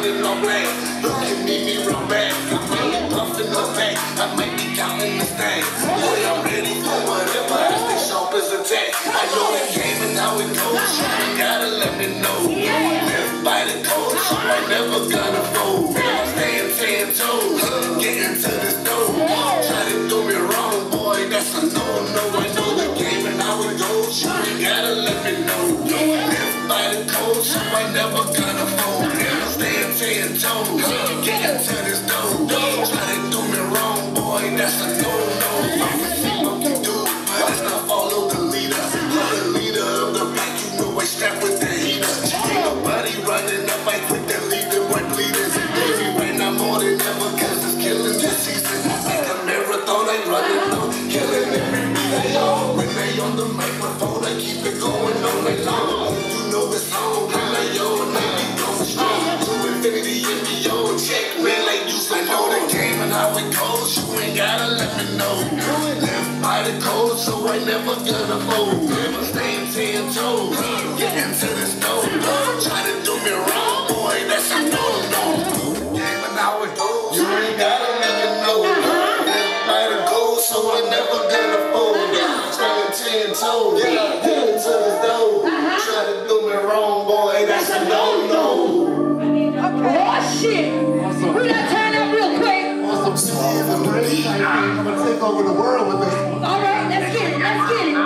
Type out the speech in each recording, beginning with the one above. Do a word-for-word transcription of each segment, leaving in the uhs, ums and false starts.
running on black. Look at me, me real bad. I'm really puffing the back. I might be counting the stacks. Boy, I'm ready for whatever. I stay sharp as a tack. I know the game and how it goes. You gotta let me know. Live by the code, so I'm never gonna fold. I'm staying ten toes, getting to this dough. Try to do me wrong, boy, that's a no-no. I know the game and how it goes. You ain't gotta let me know. Live by the code, so I'm never gonna fold. I'm staying ten toes, getting to this dough. Try to do me wrong, boy, that's a no-no. What you do, but it's not follow the leader. The leader of the pack, you know I strap with the heater. Ain't nobody running up, I quit that leader, one bleeding. Baby, right now more than ever, cause it's killing this season. Like a marathon, I run it through, killing every beat I own. When they on the microphone, I keep it going all night long. You know it's on, I'm like yo, and I be going strong. To infinity and beyond, check me like you. I know the game and how it goes, you ain't gotta let me know. Live by the code, so I never gonna fold. Never staying ten toes, getting to this dough. Try to do me wrong, boy, that's a no-no. Game and how it goes, you ain't gotta let me know. Live by the code, so I never gonna fold. Staying ten toes, getting to this dough. Try to do me wrong, boy, that's a no-no. Oh shit! We done turn up real quick. Awesome. I'm gonna take over the world with this one. All right, let's get it. Let's get it.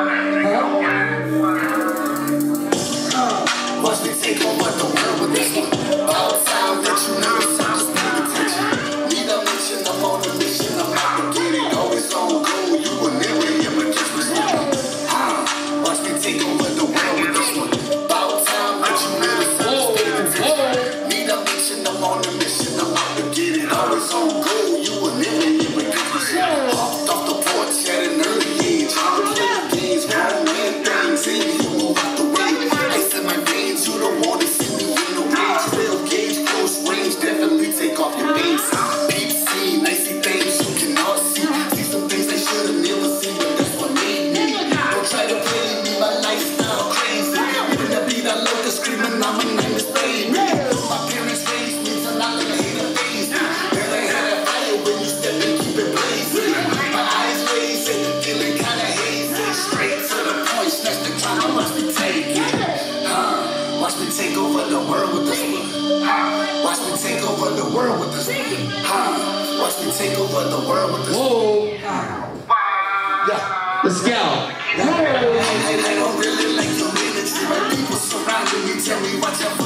Watch me take over the world with this one. About time that you know it's time to pay attention. Need a mission, I'm on a mission. I'm out to get it. Always on go. You will never ever catch me slipping. Watch me take over the world with this one. About time that you know it's time to pay attention. Need a mission, I'm on a mission. I'm out to get it. Always on go. You will never ever catch me slipping. Hopped off the porch at an early age. Trying to play the games, grown man things. See you move out the way. Ice in my veins, you don't want to see me in no rage. twelve gauge, close range, definitely take off your base. Peep scene, I see things you cannot see. See some things I should have never seen, but that's what made me. Don't try to play me, my lifestyle crazy. When I beat that local screaming, I'm a name is baby. My parents raised me till I laid a face. Then I had a fire when you step and keep it blazing. My eyes blazing, feeling kinda hazy. Straight to the point, snatch the time, I must be taking. Uh, watch me take over the world with this one. Uh, watch me take over the world with this one. Uh, watch me take over the world with this one. Whoa. Yeah. Let's go. I, I don't really like your energy. My people surrounding me tell me watch out for